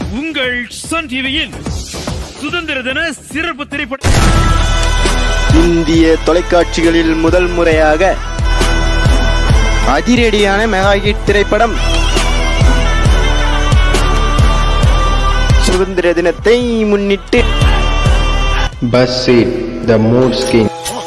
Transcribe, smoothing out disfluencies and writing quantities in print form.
உங்கள் சன் டிவியில் சுதந்திர தின சிறப்பு திரைப்படம். இந்திய தொலைக்காட்சிகளில் முதல் முறையாக அதிரடியான மெகா ஹிட் திரைப்படம். சுதந்திர தினத்தை முன்னிட்டு பஸ் சீட் த மூட் ஸ்கின்